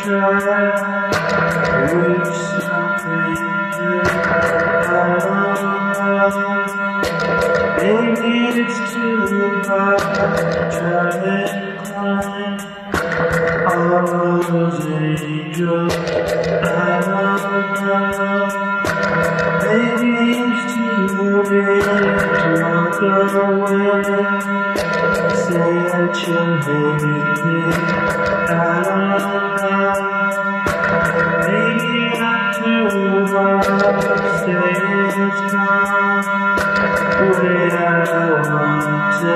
try. Wish something good. Maybe it's too hard to try and climb all those angels. Maybe it's too late to walk away. Say that you'll hate me. Maybe I'm too hard to say it's gone. Way I want to.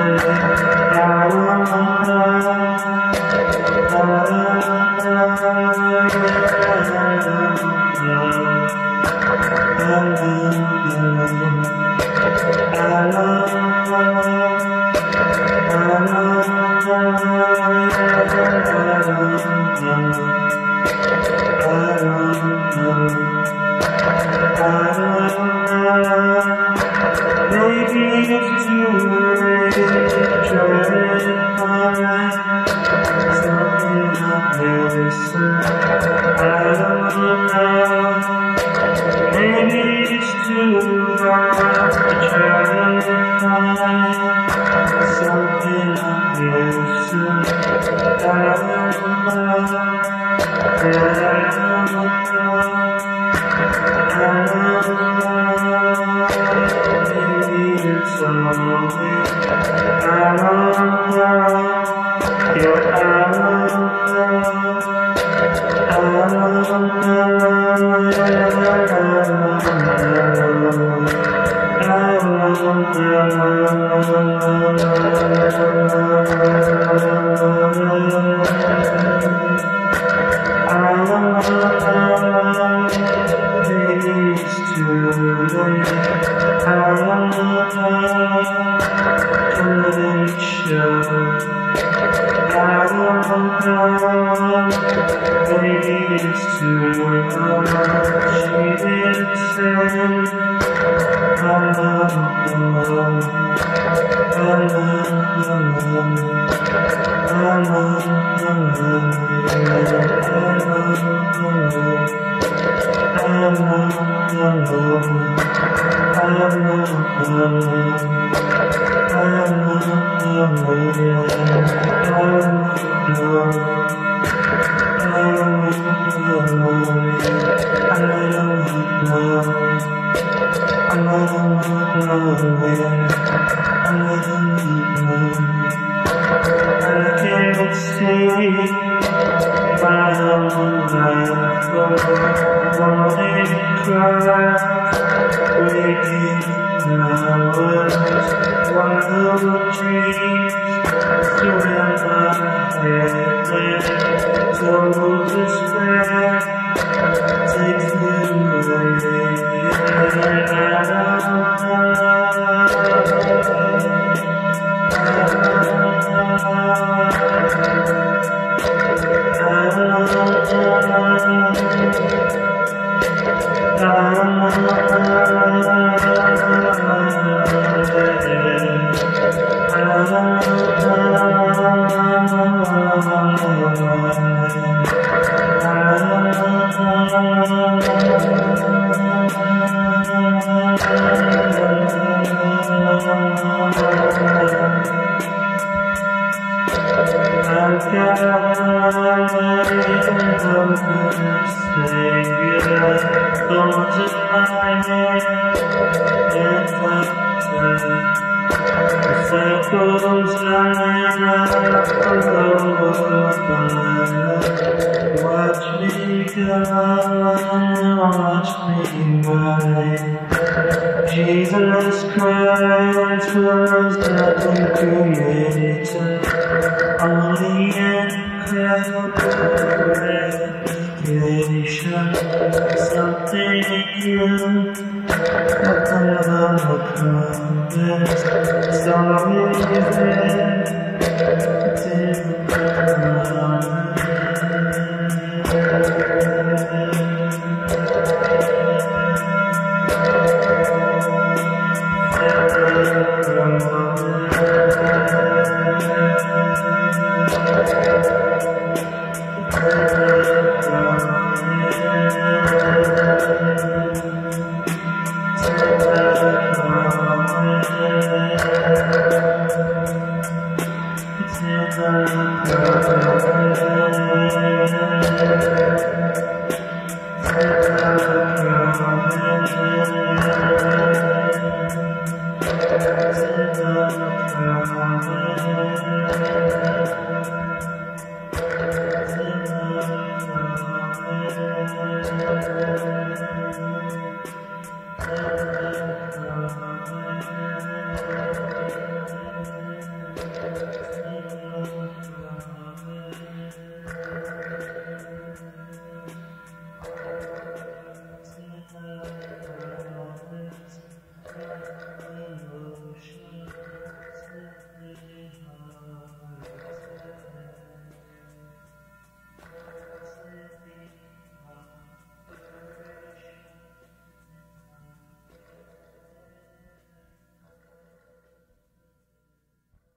Maybe it's too late to try and find something I've never seen. I don't know. Maybe it's too hard to try and find something I've never seen. I don't know. Maybe it's too much. She didn't say I love Jesus Christ was nothing created, only incredible creation. Something new, nothing of a promise. So easy to